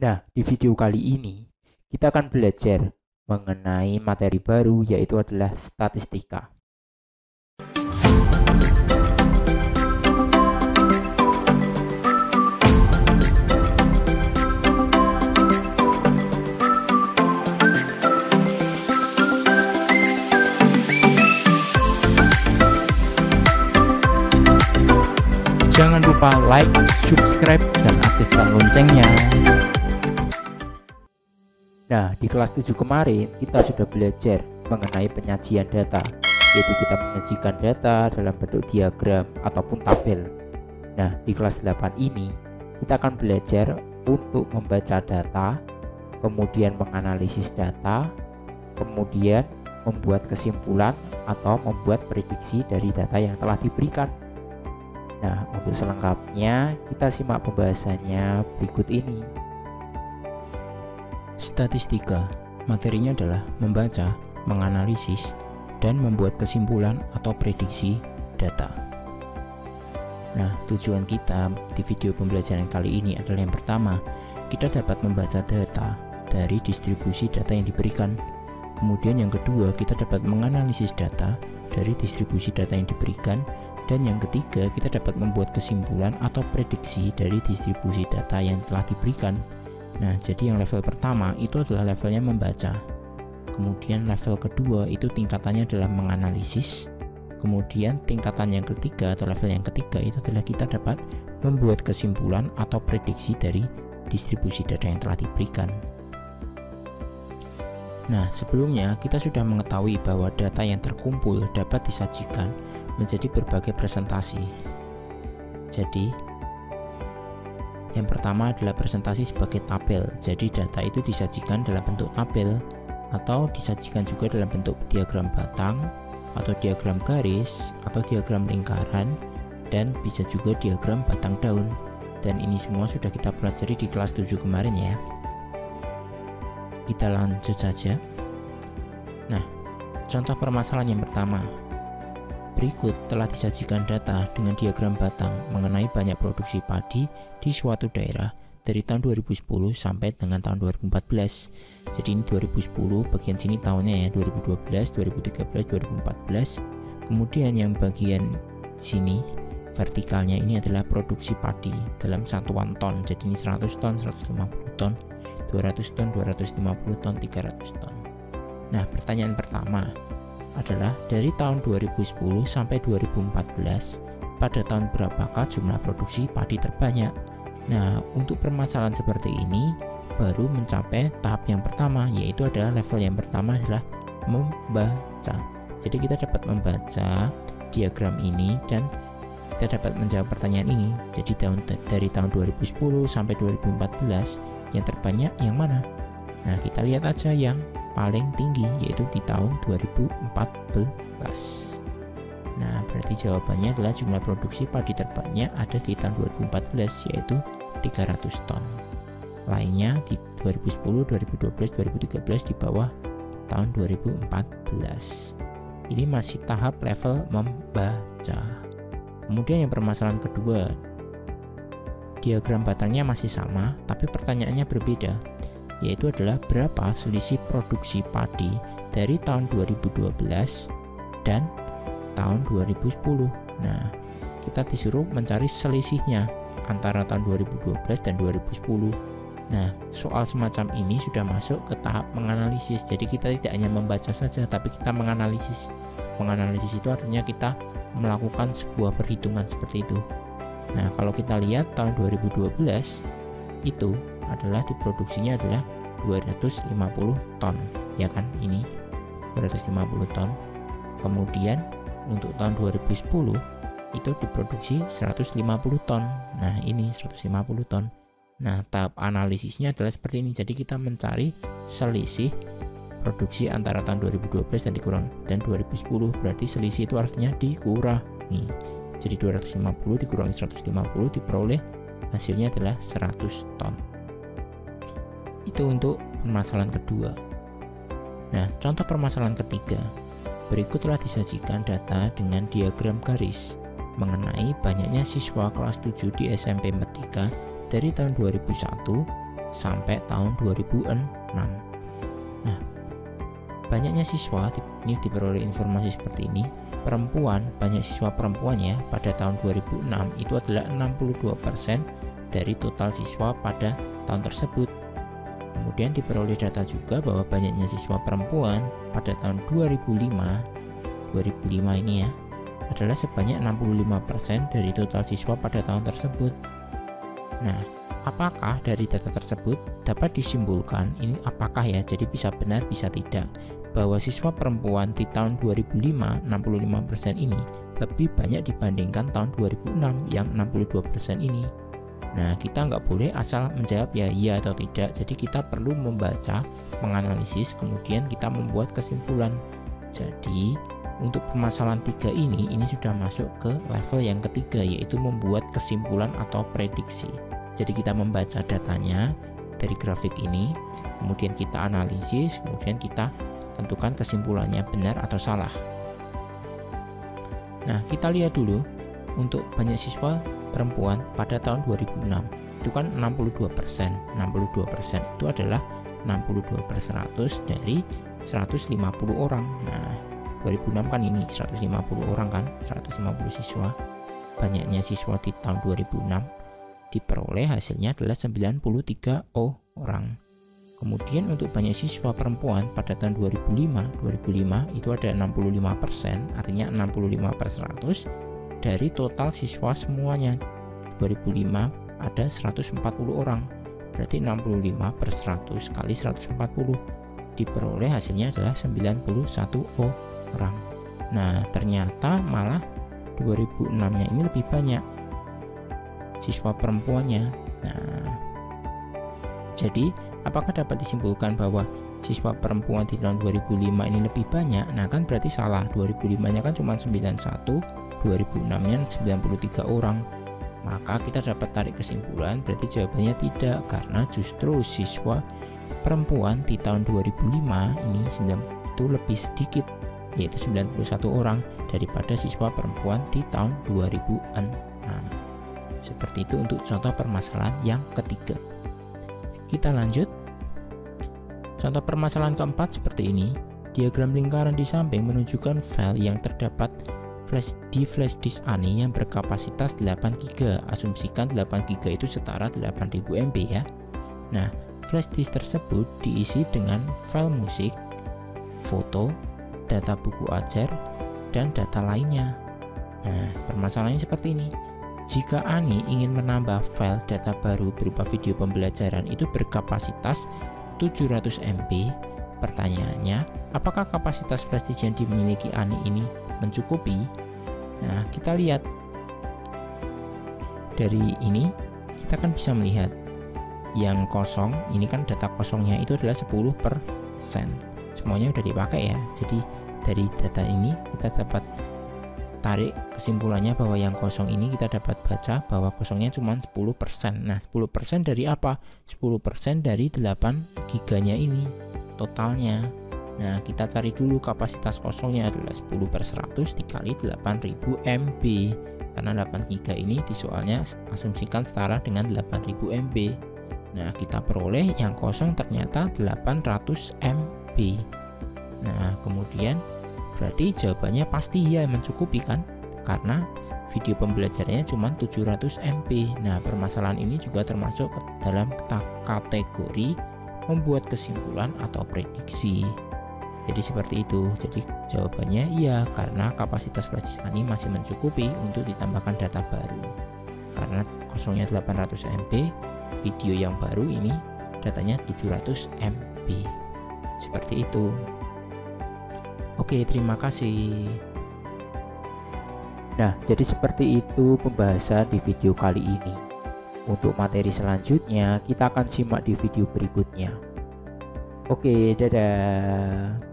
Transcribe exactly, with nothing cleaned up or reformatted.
Nah, di video kali ini kita akan belajar mengenai materi baru, yaitu adalah statistika. Jangan lupa like, subscribe, dan aktifkan loncengnya. Nah, di kelas tujuh kemarin kita sudah belajar mengenai penyajian data, yaitu kita menyajikan data dalam bentuk diagram ataupun tabel. Nah, di kelas delapan ini kita akan belajar untuk membaca data, kemudian menganalisis data, kemudian membuat kesimpulan atau membuat prediksi dari data yang telah diberikan. Nah, untuk selengkapnya kita simak pembahasannya berikut ini. Statistika, materinya adalah membaca, menganalisis, dan membuat kesimpulan atau prediksi data. Nah, tujuan kita di video pembelajaran kali ini adalah yang pertama, kita dapat membaca data dari distribusi data yang diberikan. Kemudian yang kedua, kita dapat menganalisis data dari distribusi data yang diberikan. Dan yang ketiga, kita dapat membuat kesimpulan atau prediksi dari distribusi data yang telah diberikan. Nah, jadi yang level pertama itu adalah levelnya membaca. Kemudian level kedua itu tingkatannya adalah menganalisis. Kemudian tingkatan yang ketiga atau level yang ketiga itu adalah kita dapat membuat kesimpulan atau prediksi dari distribusi data yang telah diberikan. Nah, sebelumnya kita sudah mengetahui bahwa data yang terkumpul dapat disajikan menjadi berbagai presentasi. Jadi, yang pertama adalah presentasi sebagai tabel. Jadi, data itu disajikan dalam bentuk tabel atau disajikan juga dalam bentuk diagram batang atau diagram garis atau diagram lingkaran dan bisa juga diagram batang daun. Dan ini semua sudah kita pelajari di kelas tujuh kemarin ya. Kita lanjut saja. Nah, contoh permasalahan yang pertama. Berikut telah disajikan data dengan diagram batang mengenai banyak produksi padi di suatu daerah dari tahun dua ribu sepuluh sampai dengan tahun dua ribu empat belas. Jadi ini dua ribu sepuluh, bagian sini tahunnya ya, dua ribu dua belas, dua ribu tiga belas, dua ribu empat belas. Kemudian yang bagian sini vertikalnya ini adalah produksi padi dalam satuan ton. Jadi ini seratus ton, seratus lima puluh ton, dua ratus ton, dua ratus lima puluh ton, tiga ratus ton. Nah, pertanyaan pertama adalah dari tahun dua ribu sepuluh sampai dua ribu empat belas, pada tahun berapakah jumlah produksi padi terbanyak? Nah, untuk permasalahan seperti ini baru mencapai tahap yang pertama, yaitu adalah level yang pertama adalah membaca. Jadi kita dapat membaca diagram ini dan kita dapat menjawab pertanyaan ini. Jadi tahun dari tahun dua ribu sepuluh sampai dua ribu empat belas yang terbanyak yang mana? Nah, kita lihat aja yang paling tinggi, yaitu di tahun dua ribu empat belas. Nah, berarti jawabannya adalah jumlah produksi padi terbanyak ada di tahun dua ribu empat belas, yaitu tiga ratus ton. Lainnya di dua ribu sepuluh, dua ribu dua belas, dua ribu tiga belas di bawah tahun dua ribu empat belas. Ini masih tahap level membaca. Kemudian yang permasalahan kedua, diagram batangnya masih sama, tapi pertanyaannya berbeda, yaitu adalah berapa selisih produksi padi dari tahun dua ribu dua belas dan tahun dua ribu sepuluh. Nah, kita disuruh mencari selisihnya antara tahun dua ribu dua belas dan dua ribu sepuluh. Nah, soal semacam ini sudah masuk ke tahap menganalisis. Jadi kita tidak hanya membaca saja, tapi kita menganalisis. Menganalisis itu artinya kita melakukan sebuah perhitungan seperti itu. Nah, kalau kita lihat tahun dua ribu dua belas itu adalah diproduksinya adalah dua ratus lima puluh ton, ya kan, ini dua ratus lima puluh ton. Kemudian untuk tahun dua ribu sepuluh itu diproduksi seratus lima puluh ton. Nah, ini seratus lima puluh ton. Nah, tahap analisisnya adalah seperti ini. Jadi kita mencari selisih produksi antara tahun dua ribu dua belas dan dikurang dan dua ribu sepuluh. Berarti selisih itu artinya dikurangi. Jadi dua ratus lima puluh dikurangi seratus lima puluh diperoleh hasilnya adalah seratus ton. Itu untuk permasalahan kedua. Nah, contoh permasalahan ketiga. Berikut telah disajikan data dengan diagram garis mengenai banyaknya siswa kelas tujuh di S M P Merdeka dari tahun dua ribu satu sampai tahun dua ribu enam. Nah, banyaknya siswa ini diperoleh informasi seperti ini. Perempuan, banyak siswa perempuan ya pada tahun dua ribu enam itu adalah enam puluh dua persen dari total siswa pada tahun tersebut. Kemudian diperoleh data juga bahwa banyaknya siswa perempuan pada tahun dua ribu lima ini ya adalah sebanyak enam puluh lima persen dari total siswa pada tahun tersebut. Nah, apakah dari data tersebut dapat disimpulkan ini apakah ya, jadi bisa benar bisa tidak, bahwa siswa perempuan di tahun dua ribu lima enam puluh lima persen ini lebih banyak dibandingkan tahun dua ribu enam yang enam puluh dua persen ini. Nah, kita nggak boleh asal menjawab ya iya atau tidak, jadi kita perlu membaca, menganalisis, kemudian kita membuat kesimpulan. Jadi untuk permasalahan tiga ini, ini sudah masuk ke level yang ketiga, yaitu membuat kesimpulan atau prediksi. Jadi kita membaca datanya dari grafik ini, kemudian kita analisis, kemudian kita tentukan kesimpulannya benar atau salah. Nah, kita lihat dulu untuk banyak siswa perempuan pada tahun dua ribu enam itu kan enam puluh dua persen. enam puluh dua persen itu adalah enam puluh dua per seratus dari seratus lima puluh orang. Nah, dua ribu enam kan ini seratus lima puluh orang kan, seratus lima puluh siswa. Banyaknya siswa di tahun dua ribu enam diperoleh hasilnya adalah sembilan puluh tiga orang. Kemudian untuk banyak siswa perempuan pada tahun dua ribu lima itu ada enam puluh lima persen, artinya enam puluh lima per seratus dari total siswa semuanya. dua ribu lima ada seratus empat puluh orang, berarti enam puluh lima per seratus kali seratus empat puluh, diperoleh hasilnya adalah sembilan puluh satu orang. Nah, ternyata malah dua ribu enam nya ini lebih banyak siswa perempuannya. Nah, jadi apakah dapat disimpulkan bahwa siswa perempuan di tahun dua ribu lima ini lebih banyak? Nah, kan berarti salah. dua ribu lima nya kan cuma sembilan puluh satu, dua ribu enam nya sembilan puluh tiga orang. Maka kita dapat tarik kesimpulan berarti jawabannya tidak, karena justru siswa perempuan di tahun dua ribu lima ini itu lebih sedikit, yaitu sembilan puluh satu orang daripada siswa perempuan di tahun dua ribu enam. Seperti itu untuk contoh permasalahan yang ketiga. Kita lanjut. Contoh permasalahan keempat seperti ini. Diagram lingkaran di samping menunjukkan file yang terdapat flash di flash disk ANI yang berkapasitas delapan giga. Asumsikan delapan giga itu setara delapan ribu M B ya. Nah, flash disk tersebut diisi dengan file musik, foto, data buku ajar, dan data lainnya. Nah, permasalahannya seperti ini. Jika ANI ingin menambah file data baru berupa video pembelajaran itu berkapasitas tujuh ratus M B, pertanyaannya, apakah kapasitas flash disk yang dimiliki ANI ini mencukupi? Nah, kita lihat dari ini, kita kan bisa melihat yang kosong, ini kan data kosongnya itu adalah sepuluh persen. Semuanya udah dipakai ya. Jadi dari data ini kita dapat tarik kesimpulannya bahwa yang kosong ini kita dapat baca bahwa kosongnya cuma sepuluh persen. Nah, sepuluh persen dari apa? sepuluh persen dari delapan giganya ini totalnya. Nah, kita cari dulu kapasitas kosongnya adalah sepuluh per seratus dikali delapan ribu M B. Karena delapan giga ini di soalnya asumsikan setara dengan delapan ribu M B. Nah, kita peroleh yang kosong ternyata delapan ratus M B. Nah, kemudian berarti jawabannya pasti ya mencukupi kan, karena video pembelajarannya cuma tujuh ratus M B. Nah, permasalahan ini juga termasuk ke dalam kategori membuat kesimpulan atau prediksi. Jadi seperti itu. Jadi jawabannya iya, karena kapasitas flash disk ANI masih mencukupi untuk ditambahkan data baru. Karena kosongnya delapan ratus M B, video yang baru ini datanya tujuh ratus M B. Seperti itu. Oke, terima kasih. Nah, jadi seperti itu pembahasan di video kali ini. Untuk materi selanjutnya, kita akan simak di video berikutnya. Oke, dadah.